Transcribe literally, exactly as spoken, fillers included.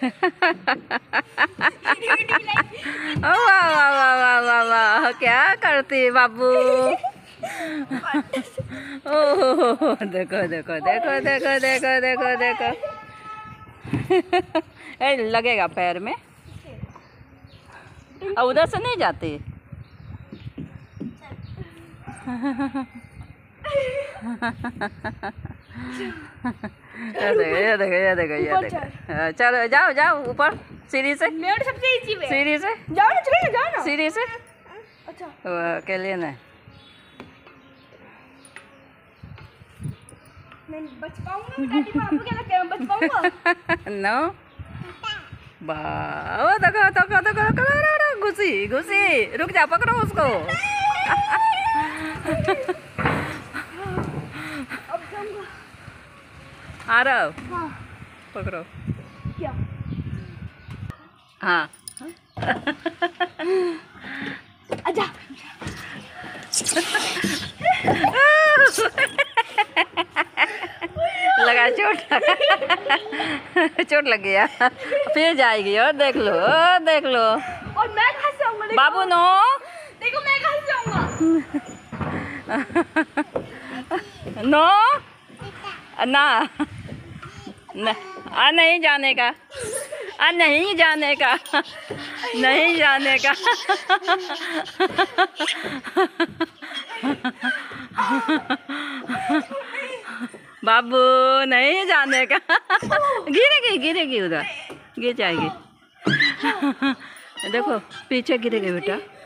वाह वाह वाह वाह वाह वाह, क्या करती बाबू। ओह देखो देखो देखो देखो देखो देखो देखो। ए लगेगा पैर में। अब उधर से नहीं जाती। ये देखो ये देखो ये देखो ये देखो। चलो जाओ जाओ ऊपर सीढ़ी से। सबसे इजी वे। सीढ़ी से जाओ ना, चलो ना, जाओ ना। सीढ़ी से। अच्छा वो अकेले ना मैं बच पाऊंगा दादी? आपको क्या लगता है मैं बच पाऊंगा? नो वाह देखो देखो देखो देखो घुसी घुसी। रुक जा, पकड़ो उसको। अब जाऊंगा। आ रहा हो, हाँ पकड़ो। क्या? हाँ आजा। लगा चोट लगा। चोट लग गया, फिर जाएगी। और देख लो और देख लो। और मैं कहाँ से आऊंगा? बाबू नो देखो मैं कहाँ से आऊंगा? नो ना न, आ नहीं जाने का, आ नहीं जाने का, नहीं जाने का। बाबू नहीं जाने का। गिरेगी गिरेगी, उधर गिर जाएगी। देखो पीछे गिरेगी बेटा।